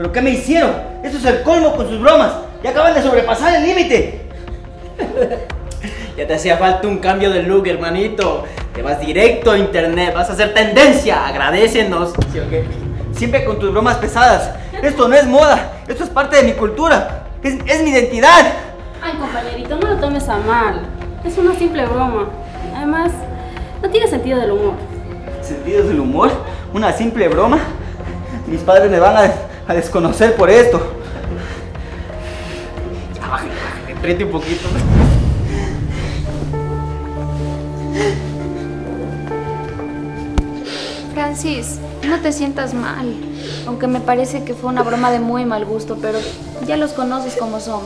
¿Pero qué me hicieron? Esto es el colmo con sus bromas. Ya acaban de sobrepasar el límite. Ya te hacía falta un cambio de look, hermanito. Te vas directo a internet, vas a hacer tendencia. Agradécenos. ¿Sí o qué? Siempre con tus bromas pesadas. Esto no es moda, esto es parte de mi cultura. Es mi identidad. Ay, compañerito, no lo tomes a mal. Es una simple broma. Además, no tiene sentido del humor. ¿Sentido del humor? ¿Una simple broma? Mis padres me van a desconocer por esto. Bájale, apriete un poquito. Francis, no te sientas mal. Aunque me parece que fue una broma de muy mal gusto, pero ya los conoces como son.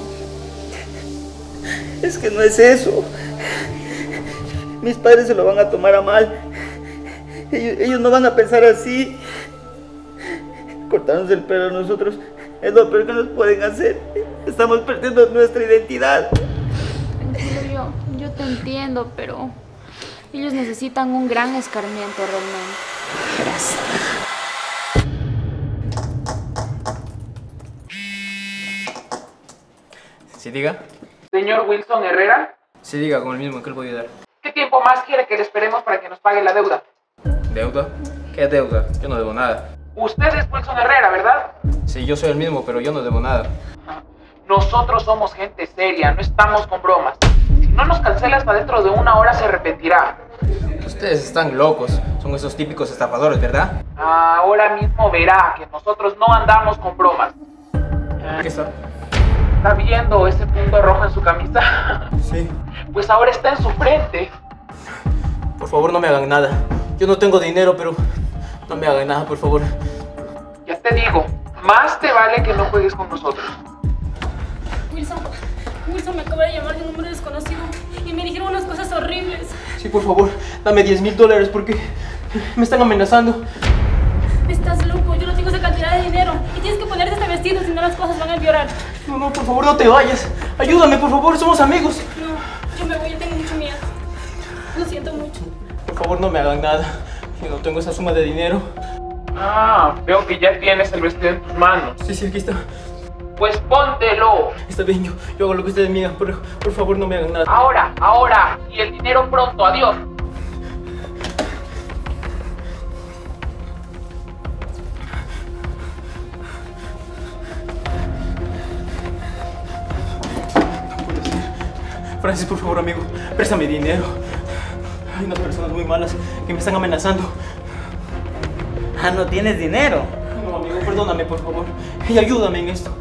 Es que no es eso. Mis padres se lo van a tomar a mal. Ellos no van a pensar así. Cortarnos el pelo a nosotros es lo peor que nos pueden hacer. Estamos perdiendo nuestra identidad. Tranquilo, yo te entiendo, pero ellos necesitan un gran escarmiento realmente. Gracias. ¿Sí diga? Señor Wilson Herrera, Sí diga, con el mismo, ¿en qué le puedo ayudar? ¿qué tiempo más quiere que le esperemos para que nos pague la deuda? ¿Deuda? ¿Qué deuda? Yo no debo nada. Usted es Wilson Herrera, ¿verdad? Sí, yo soy el mismo, pero yo no debo nada. Nosotros somos gente seria, no estamos con bromas. Si no nos cancela hasta dentro de 1 hora se arrepentirá. Ustedes están locos. Son esos típicos estafadores, ¿verdad? Ahora mismo verá que nosotros no andamos con bromas. ¿Qué está? ¿Está viendo ese punto rojo en su camisa? Sí. Pues ahora está en su frente. Por favor, no me hagan nada. Yo no tengo dinero, pero no me hagan nada, por favor. Ya te digo, más te vale que no juegues con nosotros. Wilson me acaba de llamar de un número desconocido y me dijeron unas cosas horribles. Sí, por favor, dame $10,000 porque me están amenazando. Estás loco, yo no tengo esa cantidad de dinero y tienes que ponerte este vestido, si no las cosas van a empeorar. No, no, por favor, no te vayas. Ayúdame, por favor, somos amigos. No, yo me voy, yo tengo mucho miedo. Lo siento mucho. Por favor, no me hagan nada. Yo no tengo esa suma de dinero. Veo que ya tienes el vestido en tus manos. Sí, aquí está. Pues póntelo. Está bien, yo hago lo que ustedes me digan, pero por favor no me hagan nada. Ahora. Y el dinero pronto. Adiós. Francis, por favor, amigo, préstame dinero. Hay unas personas muy malas que me están amenazando. ¿No tienes dinero? No, amigo, perdóname, por favor. Y ayúdame en esto.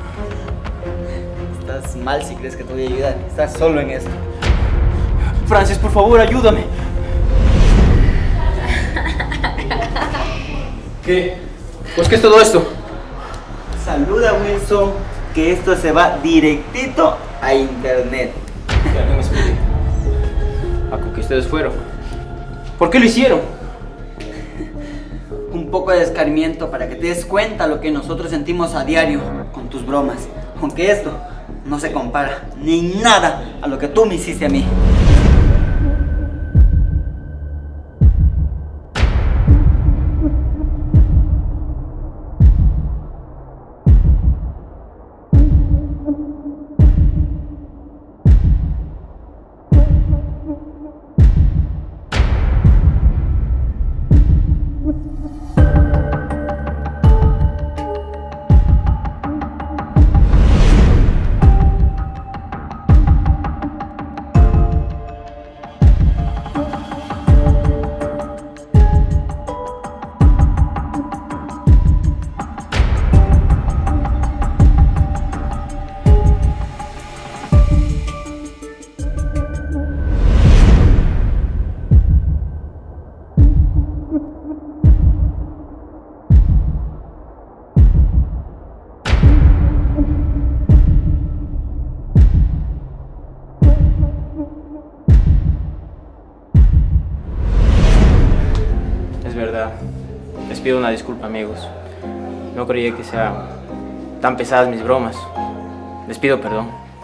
Estás mal si crees que te voy a ayudar. Estás solo en esto. Francis, por favor, ayúdame. ¿Qué? Pues, ¿qué es todo esto? Saluda, Wilson, que esto se va directito a internet. Que alguien me explique. ¿A con que ustedes fueron? ¿Por qué lo hicieron? Un poco de escarmiento para que te des cuenta lo que nosotros sentimos a diario con tus bromas. Aunque esto no se compara ni nada a lo que tú me hiciste a mí. Es verdad. Les pido una disculpa, amigos. No creía que sean tan pesadas mis bromas. Les pido perdón.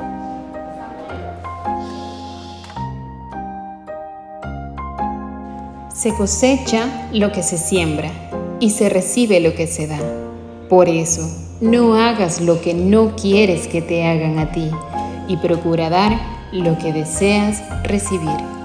Se cosecha lo que se siembra y se recibe lo que se da. Por eso, No hagas lo que no quieres que te hagan a ti y procura dar lo que deseas recibir.